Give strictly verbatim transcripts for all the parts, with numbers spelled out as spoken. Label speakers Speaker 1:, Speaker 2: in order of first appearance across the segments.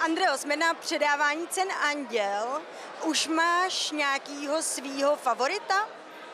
Speaker 1: Andreo, jsme na předávání cen Anděl. Už máš nějakýho svýho favorita?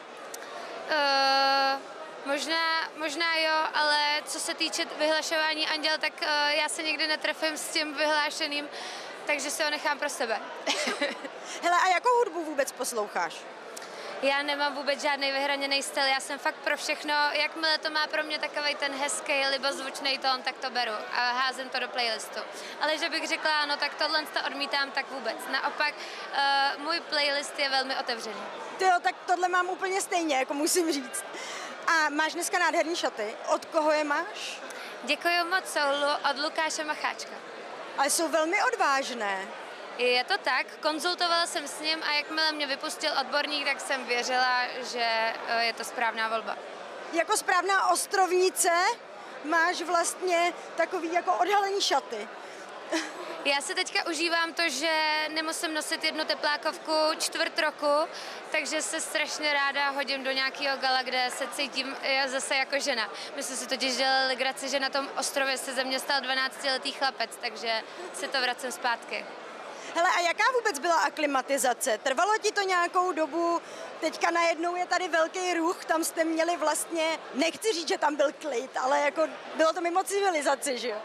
Speaker 2: Uh, možná, možná jo, ale co se týče vyhlašování Anděl, tak uh, já se nikdy netrefím s tím vyhlášeným, takže si ho nechám pro sebe.
Speaker 1: Hele, a jakou hudbu vůbec posloucháš?
Speaker 2: Já nemám vůbec žádný vyhraněný styl, já jsem fakt pro všechno, jakmile to má pro mě takovej ten hezký, libozvučný tón, tak to beru a házím to do playlistu. Ale že bych řekla, no tak tohle to odmítám, tak vůbec. Naopak, uh, můj playlist je velmi otevřený.
Speaker 1: Tyjo, tak tohle mám úplně stejně, jako musím říct. A máš dneska nádherný šaty. Od koho je máš?
Speaker 2: Děkuji moc, jsou od Lukáše Macháčka.
Speaker 1: Ale jsou velmi odvážné.
Speaker 2: Je to tak, konzultovala jsem s ním a jakmile mě vypustil odborník, tak jsem věřila, že je to správná volba.
Speaker 1: Jako správná ostrovnice máš vlastně takový jako odhalený šaty.
Speaker 2: Já si teďka užívám to, že nemusím nosit jednu teplákovku čtvrt roku, takže se strašně ráda hodím do nějakého gala, kde se cítím zase jako žena. My jsme si totiž dělali legraci, že na tom ostrově se ze mě stal dvanáctiletý chlapec, takže si to vracím zpátky.
Speaker 1: Hele, a jaká vůbec byla aklimatizace? Trvalo ti to nějakou dobu? Teďka najednou je tady velký ruch, tam jste měli vlastně, nechci říct, že tam byl klid, ale jako bylo to mimo civilizaci, že jo?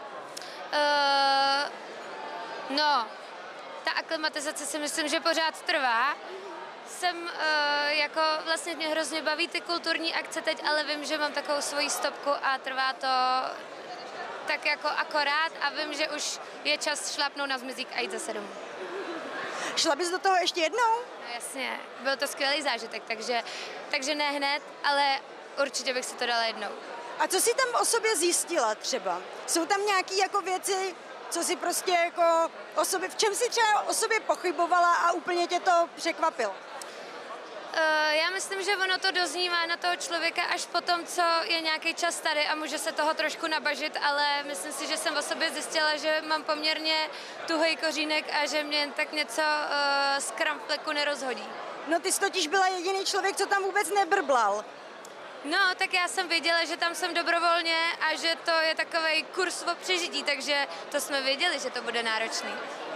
Speaker 2: Uh, no, ta aklimatizace si myslím, že pořád trvá. Jsem uh, jako, vlastně mě hrozně baví ty kulturní akce teď, ale vím, že mám takovou svoji stopku a trvá to tak jako akorát a vím, že už je čas šlápnout na zmizík a jít zase domů.
Speaker 1: Šla bys do toho ještě jednou?
Speaker 2: No jasně, byl to skvělý zážitek, takže, takže ne hned, ale určitě bych si to dala jednou.
Speaker 1: A co jsi tam o sobě zjistila třeba? Jsou tam nějaké jako věci, co jsi prostě jako o sobě, v čem jsi třeba o sobě pochybovala a úplně tě to překvapilo?
Speaker 2: Uh, já myslím, že ono to doznívá na toho člověka až po tom, co je nějaký čas tady a může se toho trošku nabažit, ale myslím si, že jsem o sobě zjistila, že mám poměrně tuhej kořínek a že mě tak něco uh, z kramfleku nerozhodí.
Speaker 1: No ty jsi totiž byla jediný člověk, co tam vůbec nebrblal.
Speaker 2: No, tak já jsem věděla, že tam jsem dobrovolně a že to je takovej kurz o přežití, takže to jsme věděli, že to bude náročný.